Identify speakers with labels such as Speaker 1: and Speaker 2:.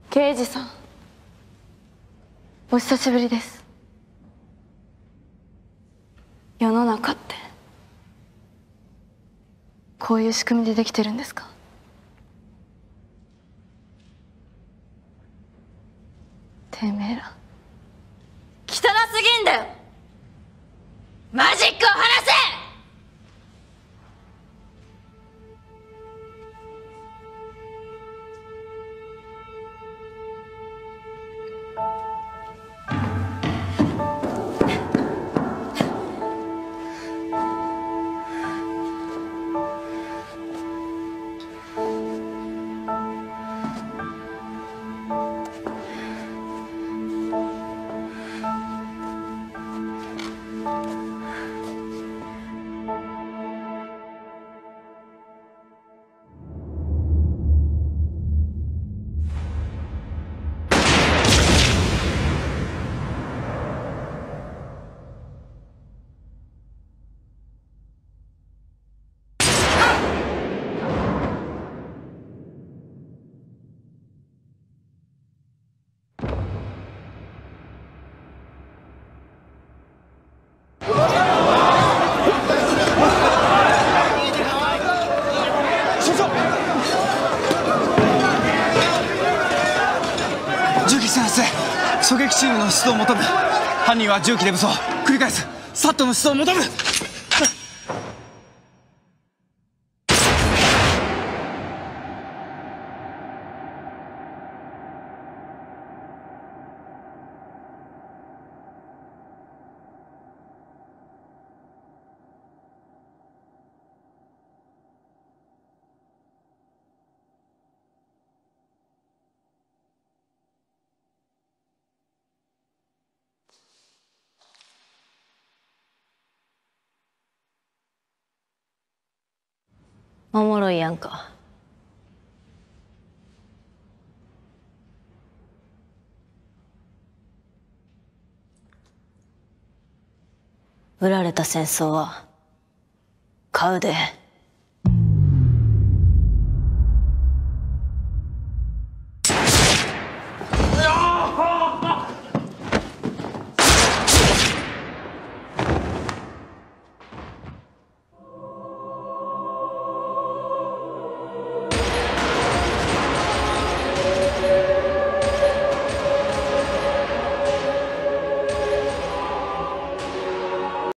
Speaker 1: 刑事さん、お久しぶりです。世の中ってこういう仕組みでできてるんですか？てめえら汚すぎんだよ。マジックを離せ！
Speaker 2: 銃器先生、狙撃チームの出動を求む。犯人は銃器で武装。繰り返す。サットの出動を求む。
Speaker 3: おもろいやんか。売られた戦争は買うで。